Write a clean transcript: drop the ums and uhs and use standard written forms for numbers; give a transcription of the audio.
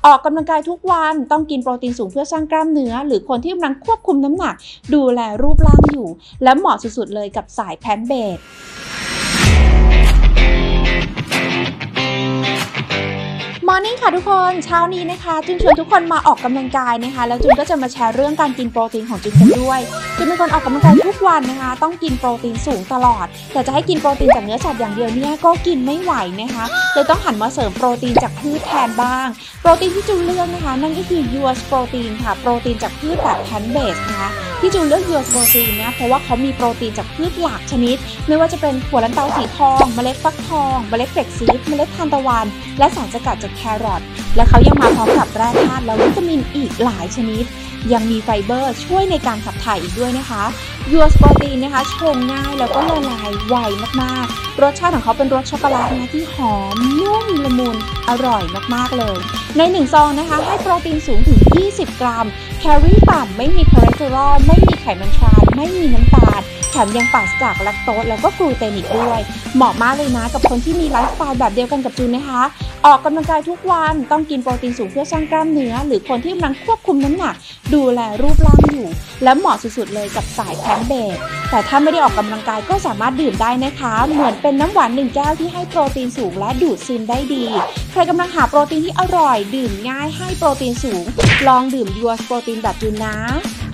ออกกำลังกายทุกวันต้องกินโปรตีนสูงเพื่อสร้างกล้ามเนื้อหรือคนที่กำลังควบคุมน้ำหนักดูแลรูปร่างอยู่และเหมาะสุดๆเลยกับสายแพลนท์เบสมอร์นิ่งค่ะทุกคนเช้านี้นะคะจุนชวนทุกคนมาออกกำลังกายนะคะแล้วจุนก็จะมาแชร์เรื่องการกินโปรตีนของจุนกันด้วยจุนเป็นคนออกกำลังกายทุกวันนะคะต้องกินโปรตีนสูงตลอดแต่จะให้กินโปรตีนจากเนื้อสัตว์อย่างเดียวเนี่ยก็กินไม่ไหวนะคะเลยต้องหันมาเสริมโปรตีนจากพืชแทนบ้างโปรตีนที่จุนเลือกนะคะนั่นก็คือ US โปรตีนค่ะโปรตีนจากพืชแบบแพลนท์เบสนะคะที่จุนเลือก US โปรตีนเนี่ยเพราะว่าเขามีโปรตีนจากพืชหลากชนิดไม่ว่าจะเป็นถั่วลันเตาสีทองเมล็ดฟักทองเมล็ดเฟกซีดเมล็ดทานตะวันและสารสกัดจากแครอทและเขายังมาพร้อมกับแร่ธาตุและวิตามินอีกหลายชนิดยังมีไฟเบอร์ช่วยในการขับถ่ายอีกด้วยนะคะ US โปรตีนนะคะชงง่ายแล้วก็ละลายไวมากๆรสชาติของเขาเป็นรสช็อกโกแลตนะที่หอมนุ่มละมุนอร่อยมากๆเลยใน1ซองนะคะให้โปรตีนสูงถึง20 กรัมแคลอรี่ต่ำไม่มีคอเลสเตอรอลไม่มีไขมันทรานไม่มีน้ำตาลแถมยังปราศจากแลคโตสแล้วก็กลูเตนอีกด้วยเหมาะมากเลยนะกับคนที่มีไลฟ์สไตล์แบบเดียวกันกับจูนนะคะออกกำลังกายทุกวันต้องกินโปรตีนสูงเพื่อสร้างกล้ามเนื้อหรือคนที่กำลังควบคุมน้ำหนักดูแลรูปร่างอยู่และเหมาะสุดๆเลยกับสายแพลนท์เบสแต่ถ้าไม่ได้ออกกำลังกายก็สามารถดื่มได้นะคะเหมือนเป็นน้ำหวาน1แก้วที่ให้โปรตีนสูงและดูดซึมได้ดีใครกำลังหาโปรตีนที่อร่อยดื่มง่ายให้โปรตีนสูงลองดื่ม US โปรตีนแบบจูนนะ